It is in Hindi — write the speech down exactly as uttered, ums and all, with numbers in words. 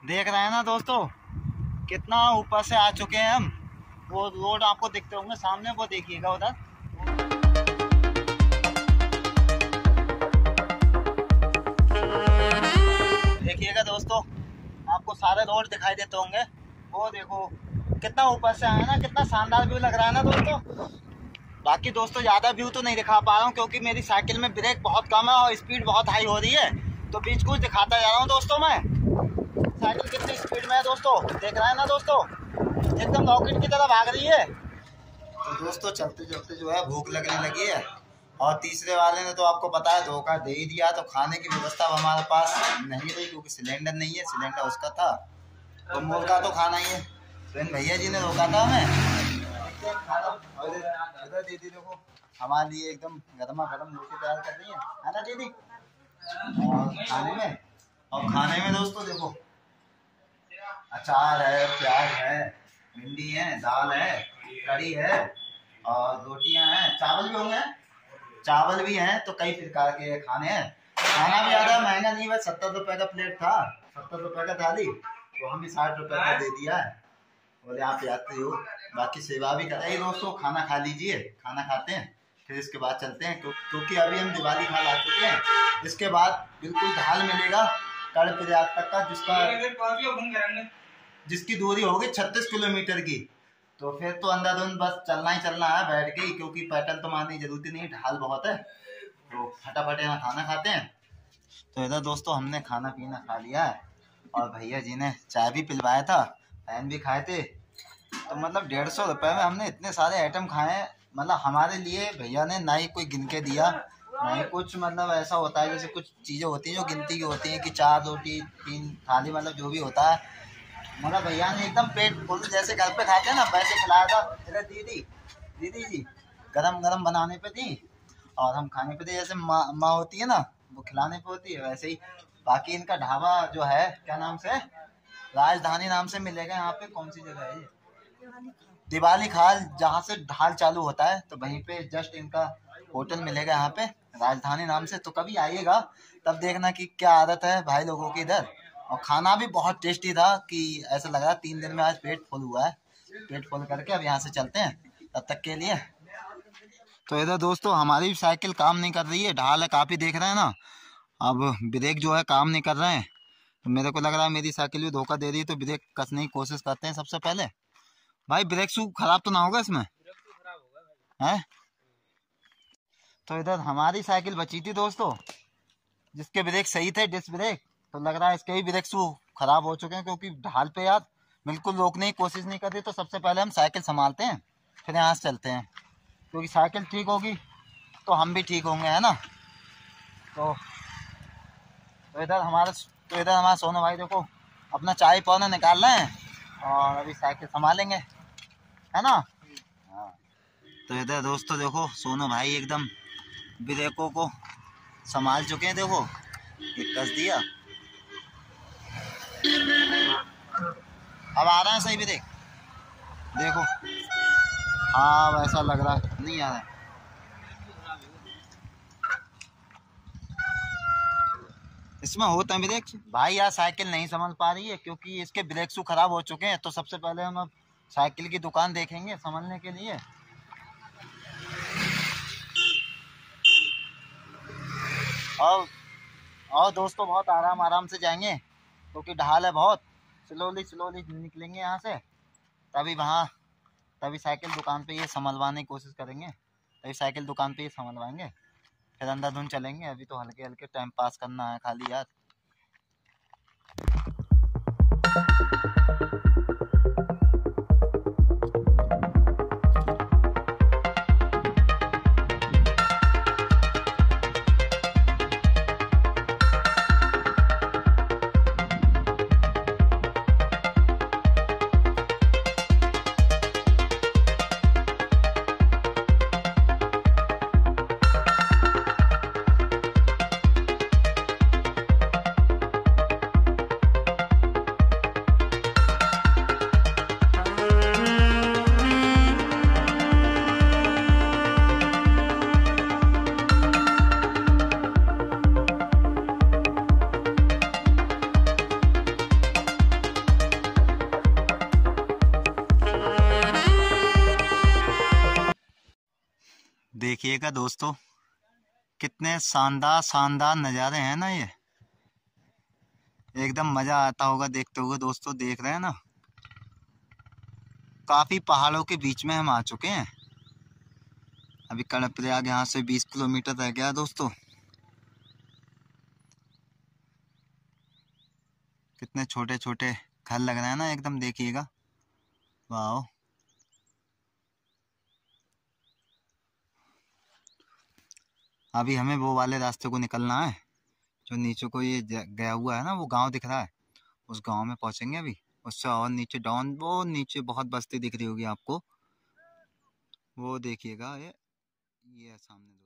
देख रहे हैं ना दोस्तों, कितना ऊपर से आ चुके हैं हम। वो रोड आपको दिखते होंगे सामने, वो देखिएगा उधर। देखिएगा दोस्तों, आपको सारे रोड दिखाई देते होंगे। वो देखो कितना ऊपर से आया ना, कितना शानदार व्यू लग रहा है ना दोस्तों। बाकी दोस्तों ज़्यादा व्यू तो नहीं दिखा पा रहा हूँ क्योंकि मेरी साइकिल में ब्रेक बहुत कम है और स्पीड बहुत हाई हो रही है, तो बीच कुछ दिखाता जा रहा हूँ दोस्तों। मैं साइकिल कितनी स्पीड में है दोस्तों, देख रहे हैं ना दोस्तों, एकदम रॉकेट की तरह भाग रही है। तो दोस्तों चलते चलते जो है भूख लगने लगी है, और तीसरे वाले ने तो आपको पता है धोखा दे ही दिया। तो खाने की व्यवस्था हमारे पास नहीं रही क्योंकि सिलेंडर नहीं है, सिलेंडर उसका था तो मोल का तो खाना ही है। तो इन भैया जी ने रोका था हमें। इधर दीदी देखो हमारे लिए एकदम गर्मा गर्म रोटी तैयार कर रही है ना दीदी। और खाने में और खाने में दोस्तों देखो अचार है, प्याज है, भिंडी है, दाल है, कड़ी है और रोटियां हैं, चावल भी होंगे, चावल भी हैं। तो कई प्रकार के खाने हैं। खाना भी ज़्यादा महंगा नहीं, बस सत्तर रुपए का प्लेट था, सत्तर रुपए का थाली, तो हमें साठ रुपए का दे दिया है। बोले आप यात्री हो, बाकी सेवा भी कराइए दोस्तों। खाना खा लीजिए, खाना खाते हैं फिर इसके बाद चलते हैं क्योंकि अभी हम दिवाली खा ला चुके हैं। इसके बाद बिल्कुल ढाल मिलेगा कर्णप्रयाग तक का, जिसका जिसकी दूरी होगी छत्तीस किलोमीटर की। तो फिर तो अंधाधुंध बस चलना ही चलना है बैठ के ही, क्योंकि पैटर्न तो मारने की जरूरत नहीं, ढाल बहुत है। तो फटाफट यहाँ खाना खाते हैं। तो इधर दोस्तों हमने खाना पीना खा लिया है और भैया जी ने चाय भी पिलवाया था, पैन भी खाए थे। तो मतलब डेढ़ सौ रुपये में हमने इतने सारे आइटम खाए। मतलब हमारे लिए भैया ने ना ही कोई गिन के दिया, ना ही कुछ मतलब ऐसा होता है जैसे कुछ चीज़ें होती हैं जो गिनती की होती हैं कि चार रोटी तीन थाली, मतलब जो भी होता है। मगर भैया ने एकदम पेट फुल जैसे घर पे खाते हैं ना वैसे खिलाया था। अरे दीदी दीदी जी गरम गरम बनाने पे थी और हम खाने पे थे, जैसे माँ माँ होती है ना वो खिलाने पे होती है वैसे ही। बाकी इनका ढाबा जो है क्या नाम से, राजधानी नाम से मिलेगा यहाँ पे। कौन सी जगह है ये, दिवाली खाल, जहाँ से ढाल चालू होता है तो वहीं पे जस्ट इनका होटल मिलेगा यहाँ पे, राजधानी नाम से। तो कभी आइएगा तब देखना कि क्या आदत है भाई लोगों की इधर। और खाना भी बहुत टेस्टी था कि ऐसा लगा तीन दिन में आज पेट फुल हुआ है। पेट फुल करके अब यहाँ से चलते हैं तब तक के लिए। तो इधर दोस्तों हमारी भी साइकिल काम नहीं कर रही है, ढाल है काफ़ी, देख रहे हैं ना। अब ब्रेक जो है काम नहीं कर रहे हैं, तो मेरे को लग रहा है मेरी साइकिल भी धोखा दे रही है। तो ब्रेक कसने की कोशिश करते हैं सबसे पहले। भाई ब्रेक शू खराब तो ना होगा इसमें है? तो इधर हमारी साइकिल बची थी दोस्तों जिसके ब्रेक सही थे, डिस्क ब्रेक। तो लग रहा है इसके भी ब्रेक शू खराब हो चुके हैं क्योंकि ढाल पे यार बिल्कुल रोकने की कोशिश नहीं कर रही। तो सबसे पहले हम साइकिल संभालते हैं फिर यहाँ से चलते हैं, क्योंकि साइकिल ठीक होगी तो हम भी ठीक होंगे, है ना। तो तो इधर हमारे तो इधर हमारे सोनू भाई देखो अपना चाय पौना निकाल रहे हैं और अभी साइकिल संभालेंगे, है ना। हाँ तो इधर दोस्तों देखो सोनू भाई एकदम ब्रेकों को संभाल चुके हैं। देखो एक कस दिया, अब आ रहा है सही ब्रेक, देखो। हाँ वैसा लग रहा है, नहीं आ रहा है। इसमें होता है ब्रेक भाई। यार साइकिल नहीं संभल पा रही है क्योंकि इसके ब्रेक शू खराब हो चुके हैं। तो सबसे पहले हम अब साइकिल की दुकान देखेंगे संभलने के लिए। और और दोस्तों बहुत आराम आराम से जाएंगे क्योंकि ढाल है बहुत। स्लोली स्लोली निकलेंगे यहाँ से, तभी वहाँ तभी साइकिल दुकान पे ये संभलवाने की कोशिश करेंगे, तभी साइकिल दुकान पे ये संभलवाएंगे, फिर अंधाधुंध चलेंगे। अभी तो हल्के हल्के टाइम पास करना है खाली यार। देखिएगा दोस्तों, कितने शानदार शानदार नज़ारे हैं ना ये, एकदम मज़ा आता होगा देखते हुए। दोस्तों देख रहे हैं ना, काफ़ी पहाड़ों के बीच में हम आ चुके हैं। अभी कर्णप्रयाग यहाँ से बीस किलोमीटर रह गया दोस्तों। कितने छोटे छोटे घर लग रहे हैं ना एकदम, देखिएगा। वाह, अभी हमें वो वाले रास्ते को निकलना है जो नीचे को ये गया हुआ है ना, वो गांव दिख रहा है, उस गांव में पहुंचेंगे अभी। उससे और नीचे डाउन, वो नीचे बहुत बस्ती दिख रही होगी आपको, वो देखिएगा। ये ये है सामने।